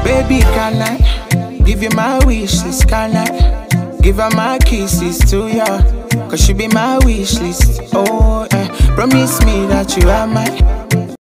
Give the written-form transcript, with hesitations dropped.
Baby, can I give you my wish list? Can I give her my kisses to ya? Cause she be my wish list. Oh, promise me that you are mine.